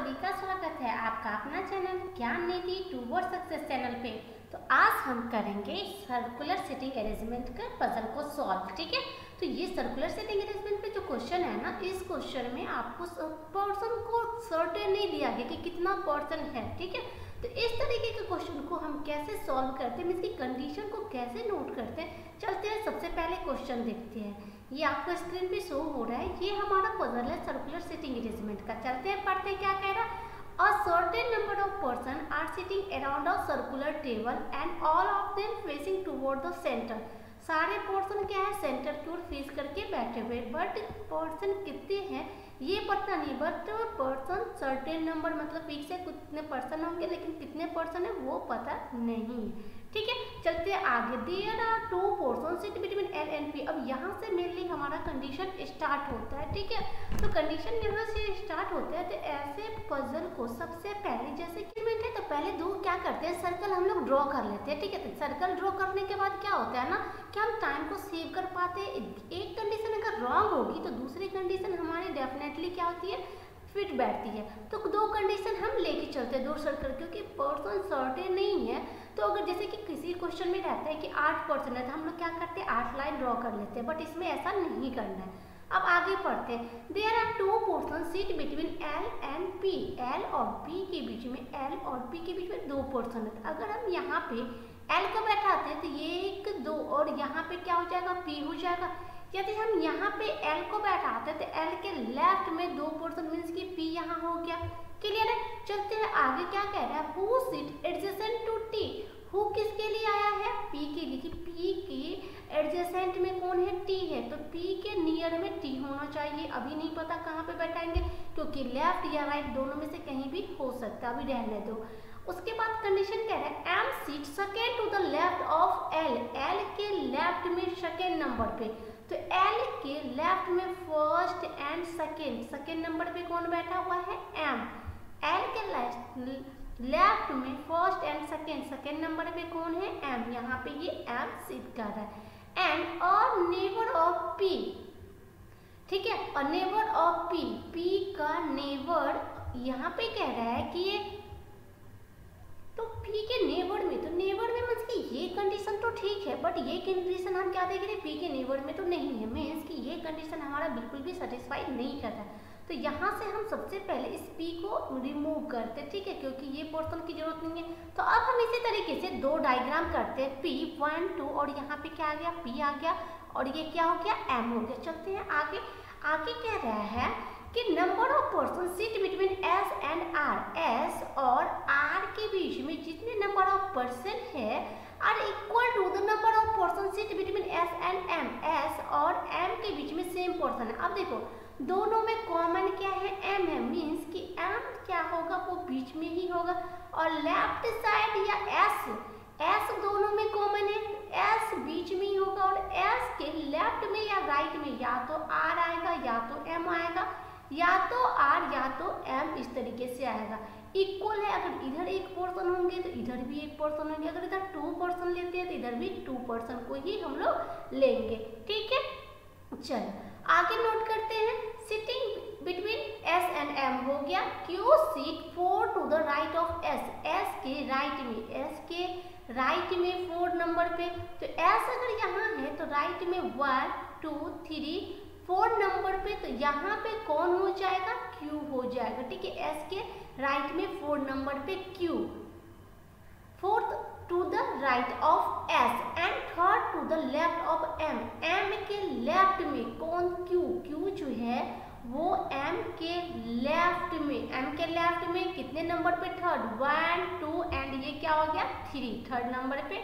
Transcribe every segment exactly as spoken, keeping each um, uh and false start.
सभी का स्वागत है आपका अपना चैनल ज्ञान निधि टूवर्ड सक्सेस चैनल पे। तो आज हम करेंगे सर्कुलर सिटिंग अरेंजमेंट का पजल को सॉल्व। ठीक है, तो ये सर्कुलर सिटिंग अरेंजमेंट पे जो क्वेश्चन है ना, इस क्वेश्चन में आपको पर्सन को सर्टेन नहीं दिया गया कि कितना पर्सन है। ठीक है, तो इस तरीके के क्वेश्चन को हम कैसे सॉल्व करते हैं, इसकी कंडीशन को कैसे नोट करते हैं, चलते हैं सबसे पहले क्वेश्चन देखते हैं। ये आपको स्क्रीन पे शो हो रहा है, ये हमारा पजल है सर्कुलर सिटिंग अरेंजमेंट का। चलते हैं पढ़ते हैं क्या कह रहा है। A certain number of person are sitting around a circular table and all of them facing toward the center। सारे पर्सन क्या है, सेंटर की ओर फेस करके बैठे हुए, बट पर्सन कितने हैं ये पता नहीं, बट पर्सन सर्टेन नंबर मतलब फिक्स है कितने पर्सन होंगे, लेकिन कितने पर्सन है वो पता नहीं। ठीक है, चलते आगे। There are two person sit between L and P. अब यहाँ से मेनली हमारा कंडीशन स्टार्ट होता है। ठीक है, तो कंडीशन यहाँ से स्टार्ट होता है। तो ऐसे पजल को सबसे पहले जैसे कि मैं है, तो पहले दो क्या करते हैं, सर्कल हम लोग ड्रॉ कर लेते हैं। ठीक है, तो सर्कल ड्रॉ करने के बाद क्या होता है ना कि हम टाइम को सेव कर पाते हैं। एक कंडीशन अगर रॉन्ग होगी तो दूसरी कंडीशन हमारी डेफिनेटली क्या होती है, फिट बैठती है। तो दो कंडीशन हम लेके चलते हैं दो सर्कल, क्योंकि पर्सन सर्टेन नहीं है। तो अगर जैसे कि किसी क्वेश्चन में रहता है कि आठ पर्सन है, तो हम लोग क्या करते हैं, आठ लाइन ड्रॉ कर लेते हैं, बट इसमें ऐसा नहीं करना है। अब आगे पढ़ते हैं। There are two person seat between L and P. L और पी के बीच में, एल और पी के बीच में दो पर्सन है। अगर हम यहाँ पे एल को बैठाते हैं तो ये एक दो, और यहाँ पे क्या हो जाएगा, पी हो जाएगा। यदि हम यहाँ पे एल को बैठाते हैं तो एल के लेफ्ट में दो पर्सन मीन्स की पी यहाँ हो गया। क्लियर है, चलते हैं आगे। क्या कह रहा है, who sit adjacent to T. Who किसके लिए आया है, पी के लिए, कि पी के एडजेसेंट में कौन है, टी है, तो पी के नियर में टी होना चाहिए। अभी नहीं पता कहाँ पे बैठाएंगे, क्योंकि लेफ्ट या राइट दोनों में से कहीं भी हो सकता है, अभी रहने दो। उसके बाद कंडीशन कह रहा है M seat second to the left of L. L के लेफ्ट में सेकेंड नंबर पे, तो एल के लेफ्ट में फर्स्ट एंड सेकेंड, सेकेंड नंबर पे कौन बैठा हुआ है, एम। एल के लेफ्ट में फर्स्ट एंड सेकेंड, सेकेंड नंबर पे कौन है, एम। यहाँ पे ये एम सिट कर रहा है। एंड और नेबर ऑफ पी। ठीक है, और नेबर ऑफ पी, पी का नेबर यहाँ पे कह रहा है कि ये तो पी के नेबर में, तो नेबर में मतलब कि ये कंडीशन तो ठीक है, बट ये कंडीशन हम क्या देख रहे हैं, पी के नेबर में तो नहीं है, मीन्स कि ये कंडीशन हमारा बिल्कुल भी सेटिस्फाई नहीं करता है। तो यहाँ से हम सबसे पहले इस पी को रिमूव करते हैं। ठीक है, क्योंकि ये पर्सन की जरूरत नहीं है। तो अब हम इसी तरीके से दो डायग्राम करते हैं, पी वन टू, और यहाँ पे क्या आ गया, पी आ गया, और ये क्या हो गया, एम हो गया। चलते हैं आगे। आगे कह रहा है कि number of person seat between S and R. S और आर के बीच में जितने नंबर ऑफ पर्सन है are equal to the number of person seat between S and M. S और एम के बीच में सेम पर्सन है। अब देखो दोनों में कॉमन क्या है, एम है, मीन्स कि एम क्या होगा, वो बीच में ही होगा। और लेफ्ट साइड या एस, एस दोनों में कॉमन है, एस बीच में ही होगा। और एस के लेफ्ट में या राइट में या तो आर आएगा या तो एम आएगा, या तो आर या तो एम, इस तरीके से आएगा। इक्वल है, अगर इधर एक पर्सन होंगे तो इधर भी एक पर्सन होंगे, अगर इधर टू पर्सन लेते हैं तो इधर भी टू पर्सन को ही हम लोग लेंगे। ठीक है, चलो आगे नोट करते हैं। Sitting between S and M हो गया। Q seat four to the right of S. S के राइट में, एस के राइट में फोर नंबर पे, तो एस अगर यहाँ है तो राइट में वन टू थ्री फोर नंबर पे, तो यहाँ पे कौन हो जाएगा, क्यू हो जाएगा। ठीक है, एस के राइट में फोर नंबर पे Q, fourth to the right of S and third to the left of M. M के लेफ्ट में कौन, क्यू, क्यू जो है वो एम के लेफ्ट में, एम के लेफ्ट में कितने नंबर पे, थर्ड, वन टू एंड ये क्या हो गया, थ्री, थर्ड नंबर पे।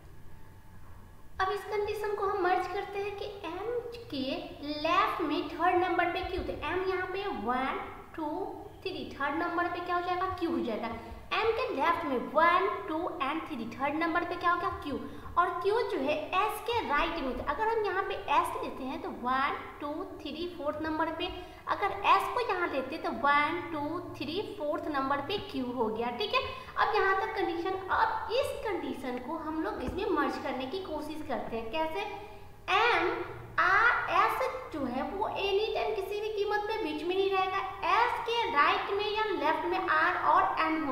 अब इस कंडीशन को हम मर्ज करते हैं कि m के लेफ्ट में थर्ड नंबर पे q, तो m यहाँ पे वन टू थ्री, थर्ड नंबर पे क्या हो जाएगा, q हो जाएगा। m के लेफ्ट में one two and three, third नंबर पे क्या होगा, q। और q जो है s के राइट में, तो अगर हम यहाँ पे s लेते हैं तो वन टू थ्री फोर्थ नंबर पे, अगर s को यहाँ लेते हैं तो वन टू थ्री फोर्थ नंबर पे q हो गया। ठीक है, अब यहाँ तक कंडीशन। अब इस कंडीशन को हम लोग इसमें मर्ज करने की कोशिश करते हैं। कैसे, m आर एस जो है वो एनी टाइम किसी भी कीमत पे बीच में नहीं रहेगा। s के राइट में या लेफ्ट में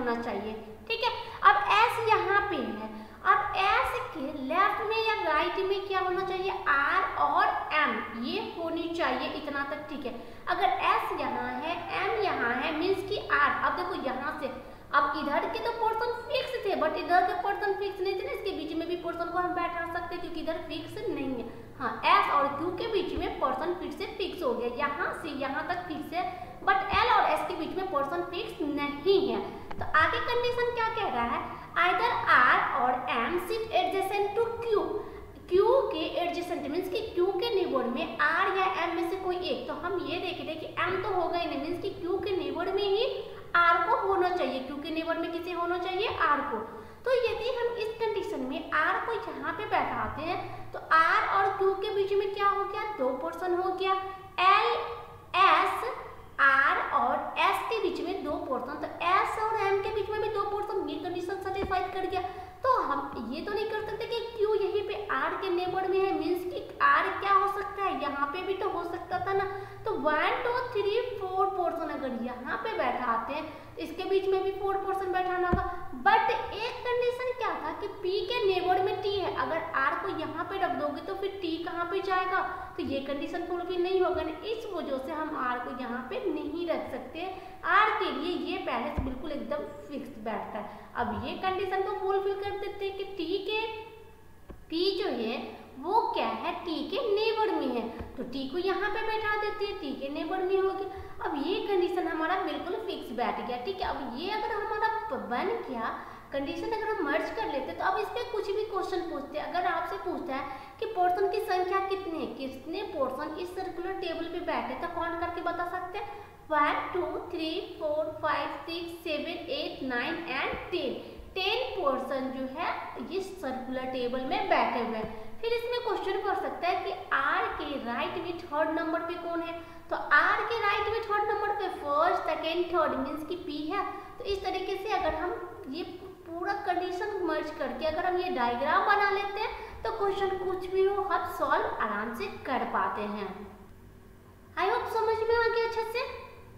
होना चाहिए, ठीक है। अब एस यहाँ पे है, अब एस के लेफ्ट में या राइट में क्या होना चाहिए, आर और एम, ये होनी चाहिए, इतना तक ठीक है। अगर एस यहाँ है, एम यहाँ है, मीन्स की आर, अब देखो यहाँ से, अब इधर के तो पोर्शन फिक्स थे बट इधर के पोर्शन फिक्स नहीं थे ना, इसके बीच में भी पोर्शन को हम बैठा सकते क्योंकि इधर फिक्स नहीं है। हाँ, एस और क्यू के बीच में पोर्शन फिर से फिक्स हो गया, यहाँ से यहाँ तक फिक्स है, बट एल और एस के बीच में पोर्शन फिक्स नहीं है। तो आगे कंडीशन क्या कह रहा है, आइदर आर और M sit adjacent to Q, Q के एडजेसेंट मीन्स कि क्यू के नेबर में आर या एम में से कोई एक, तो हम ये देख रहे कि एम तो होगा ही नहीं, मीन्स कि क्यू के नेबर में ही आर को होना चाहिए, क्यू के नेबर में किसे होना चाहिए, आर को। तो यदि हम इस कंडीशन में आर को यहाँ पे बैठाते हैं तो आर और क्यू के बीच में क्या हो गया, दो पोर्शन हो गया, एल एस आर और एस के बीच में दो पोर्शन, तो एस और एम के बीच में भी दो पोर्शन, ये कंडीशन सेटिस्फाइड कर गया। तो हम ये तो नहीं कर सकते कि क्यू यहीं पे आर के नेबर में है, मीन्स कि आर क्या हो सकता है, यहाँ पे भी तो हो सकता था ना। तो one two three four portion अगर यहाँ पे बैठाते हैं तो इसके बीच में भी फोर पोर्शन बैठाना होगा, बट एक कंडीशन क्या था कि पी के नेबर में टी है, अगर आर को यहाँ पे रख दोगे तो फिर टी कहाँ पे जाएगा, तो ये कंडीशन फुलफिल नहीं होगा ना, इस वजह से हम आर को यहाँ पे नहीं रख सकते। आर के लिए ये पहले से बिल्कुल एकदम फिक्स बैठता है। अब ये कंडीशन को फुलफिल कर देते हैं कि टी के टी जो है वो क्या है, टी के नेबर में है, तो टी को यहाँ पे बैठा देते हैं, टी के नेबर में होगी। अब ये कंडीशन हमारा बिल्कुल फिक्स बैठ गया, ठीक है। अब ये अगर हमारा बन गया कंडीशन, अगर हम मर्ज कर लेते तो अब इस पे कुछ भी क्वेश्चन पूछते हैं, अगर आपसे पूछता है कि पोर्शन की संख्या कितनी है, कितने पोर्शन इस सर्कुलर टेबल पे बैठे, तो कौन करके बता सकते हैं, one two three four five six seven eight nine and ten, ten portion जो है इस सर्कुलर टेबल में बैठे हुए हैं। फिर इसमें क्वेश्चन कर सकता है कि आर के राइट में थर्ड नंबर पे कौन है, तो आर के राइट में थर्ड नंबर पे फर्स्ट सेकेंड थर्ड मीन्स की पी है। तो इस तरीके से अगर हम ये पूरा कंडीशन मर्ज करके अगर हम ये डायग्राम बना लेते हैं तो क्वेश्चन कुछ भी हो हम सॉल्व आराम से कर पाते हैं। आई होप समझ में आ गया अच्छे से।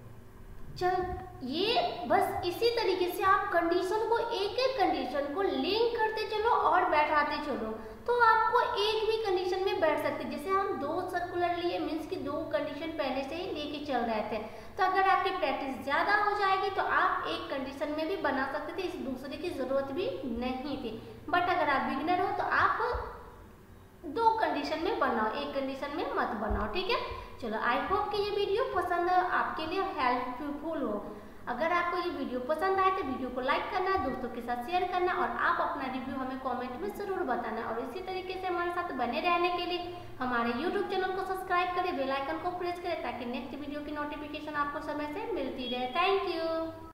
चल ये बस इसी तरीके से आप कंडीशन को एक एक कंडीशन को लिंक करते चलो और बैठाते चलो, तो आपको एक भी कंडीशन में बैठ सकते। जैसे हम दो सर्कुलर लिए मीन्स कि दो कंडीशन पहले से ही लेके चल रहे थे, तो अगर आपकी प्रैक्टिस ज़्यादा हो जाएगी तो आप एक कंडीशन में भी बना सकते थे, इस दूसरे की ज़रूरत भी नहीं थी। बट अगर आप बिगिनर हो तो आप दो कंडीशन में बनाओ, एक कंडीशन में मत बनाओ, ठीक है। चलो आई होप कि ये वीडियो पसंद आपके लिए हेल्पफुल हो। अगर आपको ये वीडियो पसंद आए तो वीडियो को लाइक करना, दोस्तों के साथ शेयर करना और आप अपना रिव्यू हमें कमेंट में ज़रूर बताना। और इसी तरीके से हमारे साथ बने रहने के लिए हमारे यूट्यूब चैनल को सब्सक्राइब करें, बेल आइकन को प्रेस करें ताकि नेक्स्ट वीडियो की नोटिफिकेशन आपको समय से मिलती रहे। Thank you.